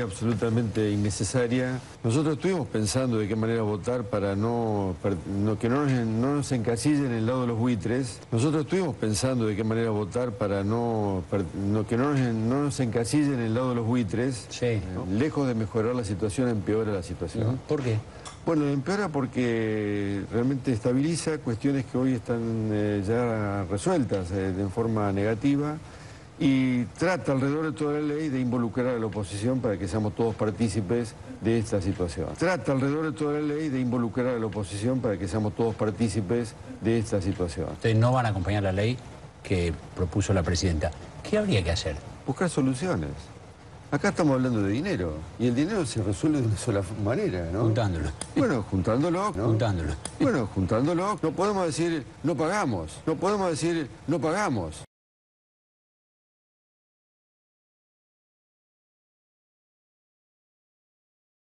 absolutamente innecesaria. Nosotros estuvimos pensando de qué manera votar para que no nos encasillen en el lado de los buitres. Nosotros estuvimos pensando de qué manera votar para que no nos encasillen en el lado de los buitres. Sí. Lejos de mejorar la situación, empeora la situación. ¿Por qué? Bueno, empeora porque realmente estabiliza cuestiones que hoy están ya resueltas de forma negativa y trata alrededor de toda la ley de involucrar a la oposición para que seamos todos partícipes de esta situación. Trata alrededor de toda la ley de involucrar a la oposición para que seamos todos partícipes de esta situación. Ustedes no van a acompañar la ley que propuso la presidenta. ¿Qué habría que hacer? Buscar soluciones. Acá estamos hablando de dinero, y el dinero se resuelve de una sola manera, ¿no? Juntándolo. Bueno, juntándolo, ¿no? Juntándolo. Bueno, juntándolo. No podemos decir no pagamos, no podemos decir no pagamos.